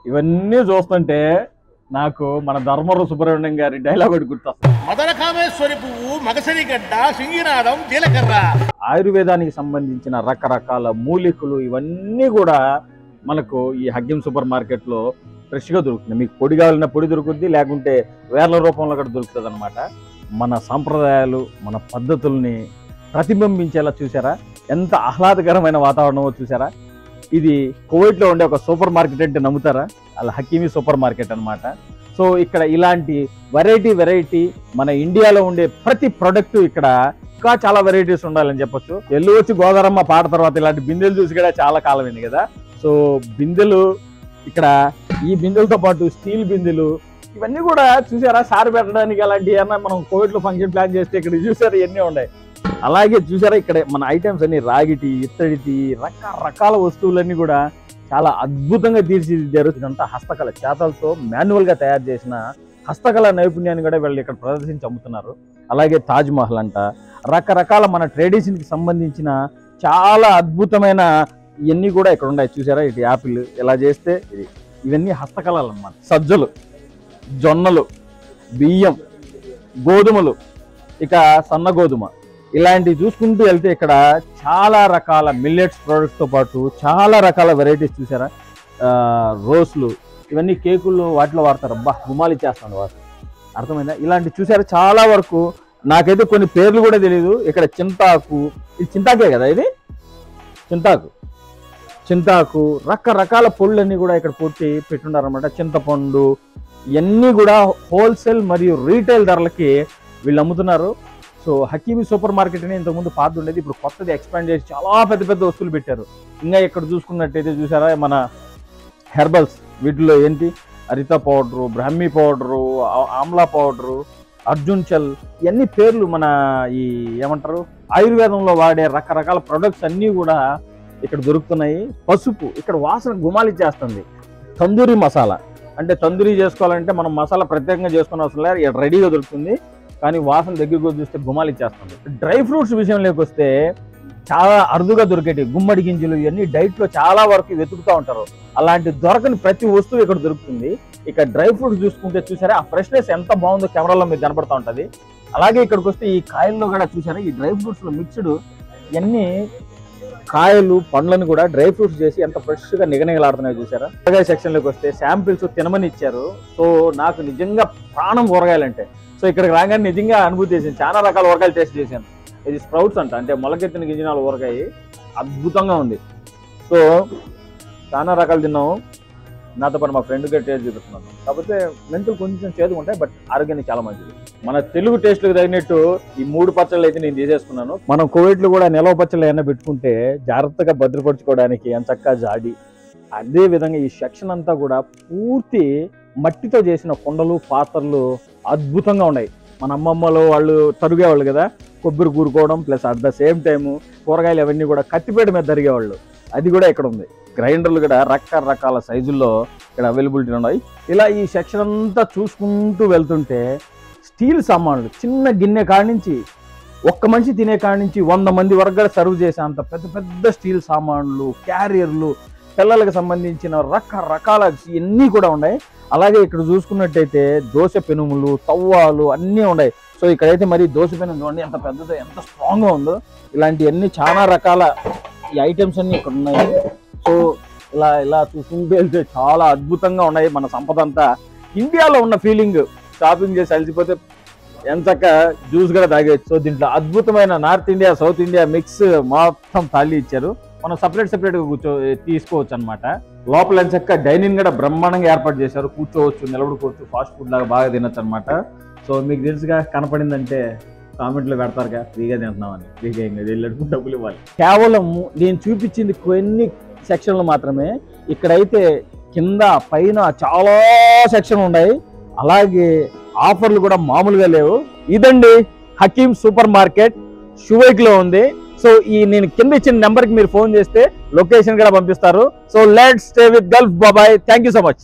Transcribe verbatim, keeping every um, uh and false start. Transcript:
ఇవన్నీ చూస్తుంటే నాకు మన ధర్మవరం సుబ్రహ్మణ్యం గారి డైలాగ్ ఒకటి గుర్తొస్తుంది. మదన కామేశ్వరి పువ్వు మగసరి గడ్డ సింగినాదం జీలకర్ర. ఆయుర్వేదానికి సంబంధించిన రకరకాల మూలికలు ఇవన్నీ కూడా మనకు ఈ హగ్గీం సూపర్ మార్కెట్లో ఫ్రెష్గా దొరుకుతుంది. మీకు పొడి కావాలన్నా పొడి దొరుకుద్ది, లేకుంటే వేర్ల రూపంలో కూడా దొరుకుతుంది అనమాట. మన సాంప్రదాయాలు మన పద్ధతుల్ని ప్రతిబింబించేలా చూసారా, ఎంత ఆహ్లాదకరమైన వాతావరణమో చూసారా. ఇది కువైట్లో ఉండే ఒక సూపర్ మార్కెట్ అంటే నమ్ముతారా? అలా హకీమీ సూపర్ మార్కెట్ అనమాట. సో ఇక్కడ ఇలాంటి వెరైటీ వెరైటీ మన ఇండియాలో ఉండే ప్రతి ప్రొడక్ట్ ఇక్కడ ఇంకా చాలా వెరైటీస్ ఉండాలని చెప్పొచ్చు. ఎల్లు వచ్చి గోదారమ్మ పాట తర్వాత ఇలాంటి బిందెలు చూసి కూడా చాలా కాలం అయింది కదా. సో బిందెలు ఇక్కడ ఈ బిందెలతో పాటు స్టీల్ బిందెలు ఇవన్నీ కూడా చూసారా, సారి పెట్టడానికి అలాంటి ఏమన్నా మనం కోవిడ్లో ఫంక్షన్ ప్లాన్ చేస్తే ఇక్కడ చూసారా ఇవన్నీ ఉన్నాయి. అలాగే చూసారా ఇక్కడ మన ఐటమ్స్ అన్ని రాగిటి, ఇత్తడిటి, రకరకాల వస్తువులన్నీ కూడా చాలా అద్భుతంగా తీర్చిదిద్దారు. ఇదంతా హస్తకళ, చేతలతో మాన్యువల్ గా తయారు చేసిన హస్తకళ నైపుణ్యాన్ని కూడా వీళ్ళు ఇక్కడ ప్రదర్శించి అమ్ముతున్నారు. అలాగే తాజ్ మహల్ అంట, రకరకాల మన ట్రెడిషన్ కి సంబంధించిన చాలా అద్భుతమైన ఇవన్నీ కూడా ఇక్కడ ఉన్నాయి. చూసారా ఇటు యాపిల్ ఇలా చేస్తే ఇది ఇవన్నీ హస్తకళలు అన్నమాట. సజ్జలు, జొన్నలు, బియ్యం, గోధుమలు, ఇక సన్న గోధుమ ఇలాంటివి చూసుకుంటూ వెళ్తే ఇక్కడ చాలా రకాల మిల్లెట్స్ ప్రోడక్ట్స్తో పాటు చాలా రకాల వెరైటీస్ చూసారా. రోస్లు ఇవన్నీ కేకులు వాటిలో వాడతారు. అబ్బా గుమాలి చేస్తాను వారు, అర్థమైందా? ఇలాంటి చూసారా చాలా వరకు నాకైతే కొన్ని పేర్లు కూడా తెలియదు. ఇక్కడ చింతాకు, ఇది చింతాకే కదా, ఇది చింతాకు చింతాకు రకరకాల పొళ్ళన్నీ కూడా ఇక్కడ పొట్టి పెట్టున్నారనమాట. చింతపండు ఇవన్నీ కూడా హోల్సేల్ మరియు రీటైల్ ధరలకి వీళ్ళు అమ్ముతున్నారు. సో హకీమీ సూపర్ మార్కెట్ అని ఇంతకుముందు పాత ఉండేది, ఇప్పుడు కొత్తది ఎక్స్పాండ్ చేసి చాలా పెద్ద పెద్ద వస్తువులు పెట్టారు. ఇంకా ఇక్కడ చూసుకున్నట్టయితే చూసారా మన హెర్బల్స్, వీటిలో ఏంటి హరిత powder, Brahmi powder, amla powder, అర్జున్ చల్ ఇవన్నీ పేర్లు మన ఈ ఏమంటారు ఆయుర్వేదంలో వాడే రకరకాల ప్రొడక్ట్స్ అన్నీ కూడా ఇక్కడ దొరుకుతున్నాయి. పసుపు ఇక్కడ వాసన గుమాలిచ్చేస్తుంది. తందూరి మసాలా అంటే తందూరి చేసుకోవాలంటే మనం మసాలా ప్రత్యేకంగా చేసుకునే అవసరం లేదు, ఇక్కడ రెడీగా దొరుకుతుంది. కానీ వాసన దగ్గరకు చూస్తే గుమాలి ఇచ్చేస్తుంది. డ్రై ఫ్రూట్స్ విషయంలోకి వస్తే చాలా అరుదుగా దొరికేటి గుమ్మడి గింజలు ఇవన్నీ డైట్లో చాలా వరకు వెతుకుతూ ఉంటారు. అలాంటి దొరకని ప్రతి వస్తువు ఇక్కడ దొరుకుతుంది. ఇక డ్రై ఫ్రూట్స్ చూసుకుంటే చూసారా ఆ ఫ్రెష్నెస్ ఎంత బాగుందో కెమెరాలో మీకు కనబడుతూ ఉంటుంది. అలాగే ఇక్కడికి వస్తే ఈ కాయల్లో కూడా చూసారా ఈ డ్రై ఫ్రూట్స్లో మిక్స్డ్ ఇవన్నీ కాయలు పండ్లను కూడా డ్రై ఫ్రూట్స్ చేసి ఎంత ఫ్రెష్గా నిగనిగలాడుతున్నాయో చూసారా. కూరగాయ సెక్షన్లోకి వస్తే శాంపిల్స్ తినమని ఇచ్చారు. సో నాకు నిజంగా ప్రాణం కూరగాయలంటే. సో ఇక్కడికి రాగానే నిజంగా అనుభూతి చేసాను, చాలా రకాల ఊరగాయలు టేస్ట్ చేశాను. ఇది స్ప్రౌట్స్ అంట, అంటే మొలకెత్తిన గింజనాల ఊరగాయ అద్భుతంగా ఉంది. సో చాలా రకాలు తిన్నాము. నాతో పాటు మా ఫ్రెండ్ గారు టేస్ట్ చూపిస్తున్నాను. కాకపోతే మెంతులు కొంచెం చేదుగా ఉంటాయి, బట్ ఆరోగ్యానికి చాలా మంచిది. మన తెలుగు టేస్ట్లకు తగినట్టు ఈ మూడు పచ్చళ్ళు అయితే నేను తీసేసుకున్నాను. మనం కోవిడ్లో కూడా నిలవ పచ్చళ్ళు ఏమైనా పెట్టుకుంటే జాగ్రత్తగా భద్రపరచుకోవడానికి ఎంచక్కా జాడి. అదే విధంగా ఈ సెక్షన్ అంతా కూడా పూర్తి మట్టితో చేసిన కుండలు, పాత్రలు అద్భుతంగా ఉన్నాయి. మన అమ్మమ్మలు వాళ్ళు తరిగేవాళ్ళు కదా, కొబ్బరి కూరుకోవడం plus at the same time కూరగాయలు అవన్నీ కూడా కత్తిపేట మీద తరిగేవాళ్ళు. అది కూడా ఇక్కడ ఉంది. గ్రైండర్లు కూడా రకరకాల సైజుల్లో ఇక్కడ అవైలబిలిటీ ఉన్నాయి. ఇలా ఈ సెక్షన్ అంతా చూసుకుంటూ వెళ్తుంటే స్టీల్ సామాన్లు చిన్న గిన్నె కాడి నుంచి ఒక్క మనిషి తినే కాడి నుంచి వంద మంది వరకు కూడా సర్వ్ చేసే అంత పెద్ద పెద్ద స్టీల్ సామాన్లు, క్యారియర్లు, పిల్లలకు సంబంధించిన రకరకాల ఇవన్నీ కూడా ఉన్నాయి. అలాగే ఇక్కడ చూసుకున్నట్టయితే దోశ పెనుములు, తవ్వాలు అన్నీ ఉన్నాయి. సో ఇక్కడైతే మరి దోశ పెనుము చూడండి ఎంత పెద్దదో, ఎంత స్ట్రాంగ్గా ఉందో. ఇలాంటివన్నీ చాలా రకాల ఈ ఐటమ్స్ అన్నీ ఇక్కడ ఉన్నాయి. సో ఇలా ఇలా చూసుకుంటూ వెళ్తే చాలా అద్భుతంగా ఉన్నాయి. మన సంపద అంతా ఇండియాలో ఉన్న ఫీలింగ్. షాపింగ్ చేసి అలసిపోతే ఎంచక్క జ్యూస్ కూడా తాగేచ్చు. సో దీంట్లో అద్భుతమైన North India, South India mix మొత్తం థాలీ ఇచ్చారు. మనం సపరేట్ సపరేట్గా కూర్చో తీసుకోవచ్చు అనమాట. లోపల ఎంచక్క డైనింగ్ కూడా బ్రహ్మాండంగా ఏర్పాటు చేశారు. కూర్చోవచ్చు, నిలబడుకోవచ్చు, ఫాస్ట్ ఫుడ్ లాగా బాగా తినొచ్చు అనమాట. సో మీకు తెలుసుగా కనపడిందంటే కామెంట్లో పెడతారుగా ఫ్రీగా తింటున్నామని. ఫ్రీగా ఏం లేదు, వెళ్ళేటప్పుడు డబ్బులు ఇవ్వాలి. కేవలం నేను చూపించింది కొన్ని సెక్షన్లు మాత్రమే. ఇక్కడైతే కింద పైన చాలా సెక్షన్ ఉన్నాయి. అలాగే ఆఫర్లు కూడా మామూలుగా లేవు. ఇదండి హకీం సూపర్ మార్కెట్, షువైక్లో ఉంది. సో ఈ నేను కింద ఇచ్చిన నెంబర్కి మీరు ఫోన్ చేస్తే లొకేషన్ కూడా పంపిస్తారు. So let's stay with Gulf. బాబాయ్, థ్యాంక్ యూ సో మచ్.